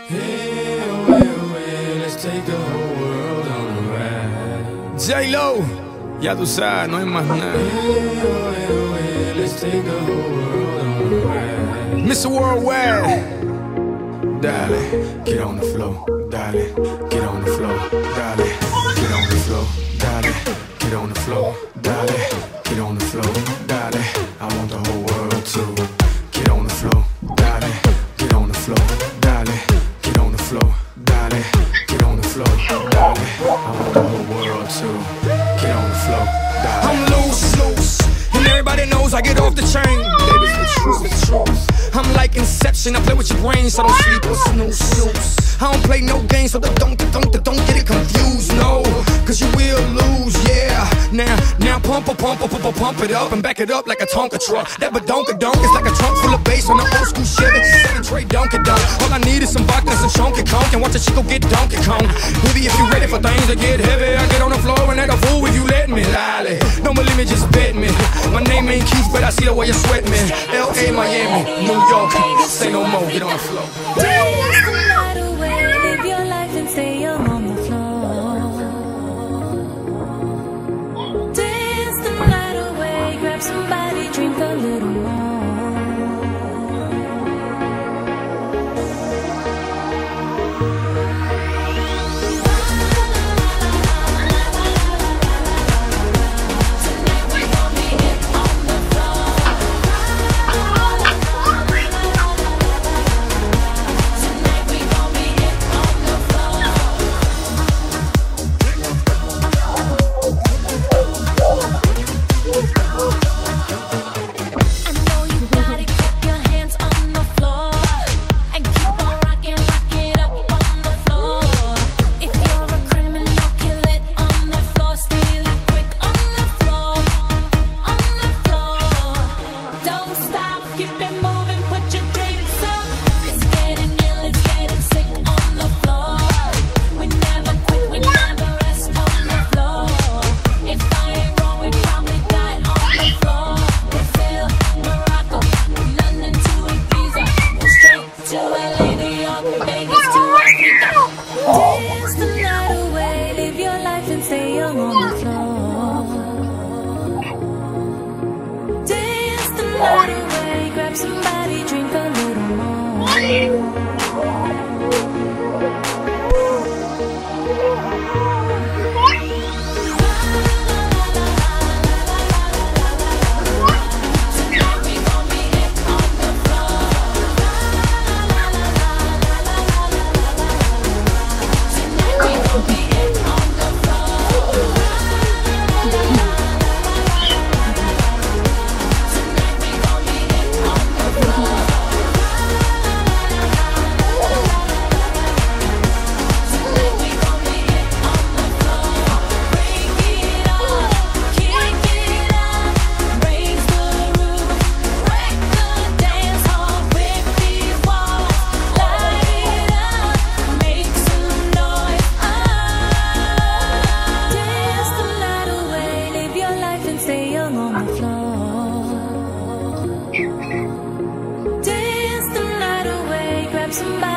Hey, away, away, let's take the whole world on a ride. J-Lo, ya tú sabes, no hay más nada. Hey, away, away, let's take the whole world on a ride. Mr. Worldwide, dale, get on the floor, dale, get on the floor, dale, get on the floor, dale, get on the floor, dale, get on the floor, dale. I want the whole world to get on the floor, dale, get on the floor, dale, get on the floor, dale, get on the floor, dale. I want the whole world to get on the floor, dale. I'm loose, and everybody knows I get off the chain. Baby, it's the truth. I'm like Inception, I play with your brain, so don't sleep or snooze. I don't play no games, so don't get it confused, no. Cause you will lose, yeah. Now pump it up and back it up like a Tonka truck. That badonka-donk is like a trunk full of bass on an old school Chevy 7 tray Donkey-Donk. All I need is some vodka and some Chonky Conk, and watch a chico get Donkey Kong. Baby, if you ready for things to get heavy, I get on the floor and act a fool if you let me. Lolly, don't believe me, just bet me. My name ain't Keith, but I see the way you sweat me. L.A., Miami, New York, say no more, get on the floor. Dance the night away, live your life and stay young on the floor. Dance the night away, grab somebody, drink a little more. Dance the night away, live your life and stay young on the floor. Dance the night away, grab somebody, drink a little more. Somebody